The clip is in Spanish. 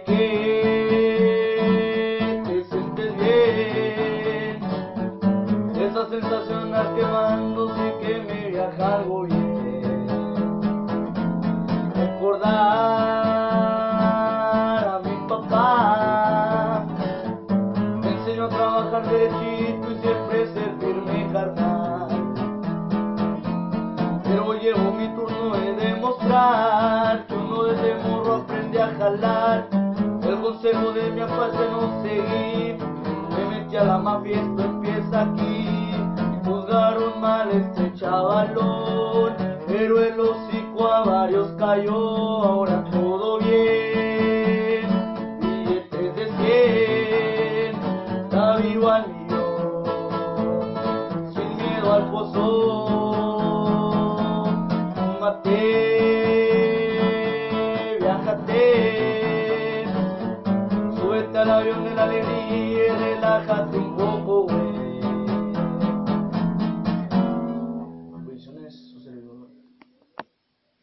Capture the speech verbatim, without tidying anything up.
que te sientes bien. Esa sensación las quemando, sí que me viaja algo bien. Recordar a mi papá, me enseñó a trabajar derechito y siempre ser firme, carnal. Pero llegó mi turno de demostrar que uno desde morro aprende a jalar. El consejo de mi papá es de no seguir, me metí a la mafia, esto empieza aquí. Y juzgaron mal este chavalón, pero el hocico a varios cayó. Ahora todo bien, billetes de cien, está vivo al millón, sin miedo al pozón. Fúmate, viájate, súbete al avión de la alegría y relájate.